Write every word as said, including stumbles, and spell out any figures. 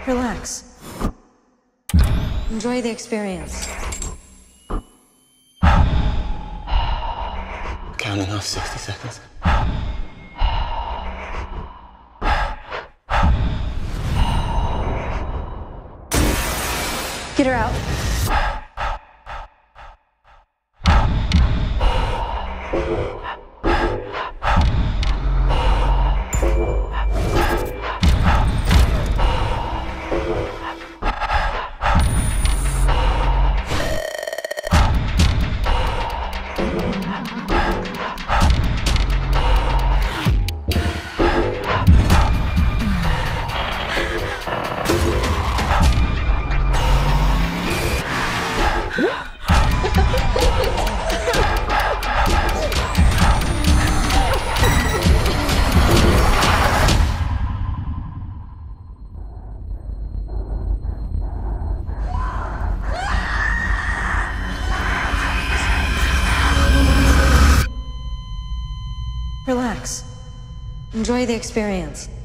Relax. Enjoy the experience. Counting off sixty seconds. Get her out. Relax. Enjoy the experience.